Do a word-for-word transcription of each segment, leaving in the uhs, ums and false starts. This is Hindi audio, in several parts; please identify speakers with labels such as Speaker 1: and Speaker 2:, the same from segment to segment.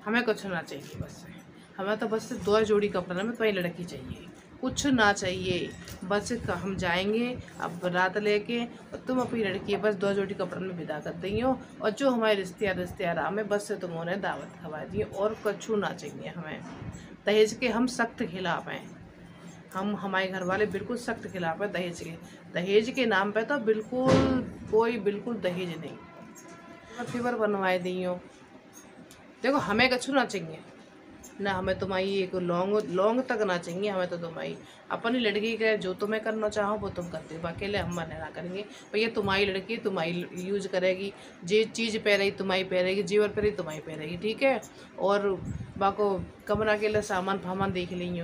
Speaker 1: हमें कुछ ना चाहिए बस, हमें तो बस दो जोड़ी कपड़ा में तुम्हारी लड़की चाहिए, कुछ ना चाहिए। बस हम जाएंगे अब बारात लेके और तुम अपनी लड़की बस दो जोड़ी कपड़ों में विदा कर दी हो, और जो हमारे रिश्तेदार रिश्तेदार हमें बस से तुम उन्हें दावत खवा दी, और कुछ ना चाहिए हमें। दहेज के हम सख्त खिलाफ हैं, हम हमारे घर वाले बिल्कुल सख्त खिलाफ है दहेज के। दहेज के नाम पे तो बिल्कुल कोई बिल्कुल दहेज नहीं। फीवर बनवाए दी हो, देखो हमें कछु ना चाहिए ना, हमें तुम्हारी एक लौंग लौंग तक ना चाहिए, हमें तो तुम्हारी अपनी लड़की का जो तुम्हें करना चाहो वो तुम करते हो, अकेले हम मना ना करेंगे। भैया तुम्हारी लड़की तुम्हारी यूज करेगी, जे चीज़ पहनेगी तुम्हारी पहनेगी, जीवर पहनेगी तुम्हारी पहनेगी, ठीक है। और बाको कमरा के लिए सामान फामान देख लीजिए,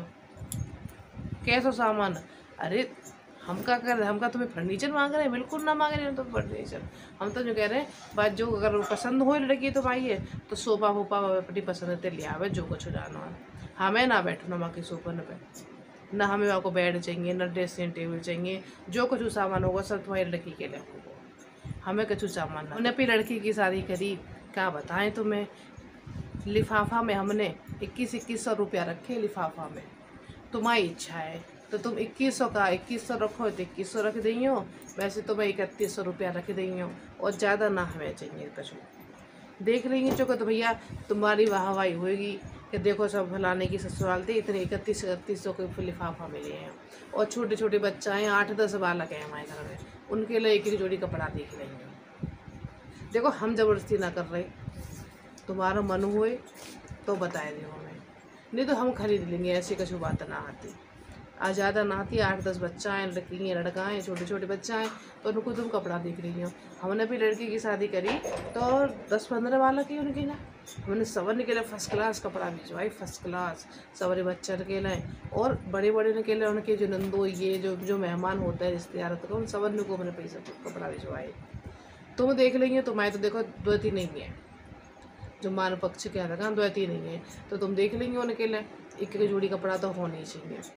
Speaker 1: कैसा सामान, अरे हम क्या कर रहे हैं, हम का तुम्हें फर्नीचर मांग रहे हैं, बिल्कुल ना मांग रहे हैं तो फर्नीचर। हम तो जो कह रहे हैं बात, जो अगर पसंद हो लड़की तो भाई है तो सोफा वोफा अपनी पसंद से ले आवे, जो कुछ जाना है। हमें ना बैठना वहाँ के सोफे पे, ना हमें वहाँ को बेड चाहिए, ना ड्रेसिंग टेबल चाहिए, जो कुछ सामान होगा सब तुम्हारी लड़की के लिए होगा, हमें कुछ सामान ना। उन्हें अपनी लड़की की शादी करी, क्या बताएं तुम्हें, लिफाफा में हमने इक्कीस इक्कीस सौ रुपया रखे लिफाफा में। तुम्हारी इच्छा है तो तुम इक्कीस सौ का इक्कीस सौ रखो तो इक्कीस सौ रख दी हो, वैसे तो मैं इकतीस सौ रुपया रख दी हूँ, और ज़्यादा ना हमें चाहिए कुछ। देख लेंगे चुको तो भैया तुम्हारी वाहवाही होगी कि देखो सब फलाने की ससुराल थे इतने इकतीस इकतीस सौ के लिफाफा मिले हैं, और छोटे छोटे बच्चा हैं, आठ दस बालक हैं हमारे घर में, उनके लिए एक एक जोड़ी कपड़ा देख लेंगे। देखो हम जबरदस्ती ना कर रहे, तुम्हारा मन हुए तो बताए दो हमें, नहीं तो हम खरीद लेंगे, ऐसी कुछ बात ना आती। आज ज़्यादा ना आती, आठ दस बच्चा हैं, लड़की हैं, लड़का हैं, छोटे छोटे बच्चा हैं, तो उनको तुम कपड़ा देख रही हो। हमने भी लड़की की शादी करी तो दस पंद्रह वाला की उनकी ना, हमने सवर के लिए फर्स्ट क्लास कपड़ा भिजवाई, फर्स्ट क्लास सवरे बच्चे के लिए, और बड़े बड़े के लिए उनके जो नंदो ये जो जो मेहमान होते हैं रिश्तेदार होते हैं, उन सवर को हमने पैसा कपड़ा भिजवाए। तुम देख लेंगे, तुम्हारे तो देखो दो तीन नहीं है, जो मान पक्ष के आधा दो तीन नहीं है, तो तुम देख लेंगे उनके लिए एक एक जोड़ी कपड़ा तो होना ही चाहिए।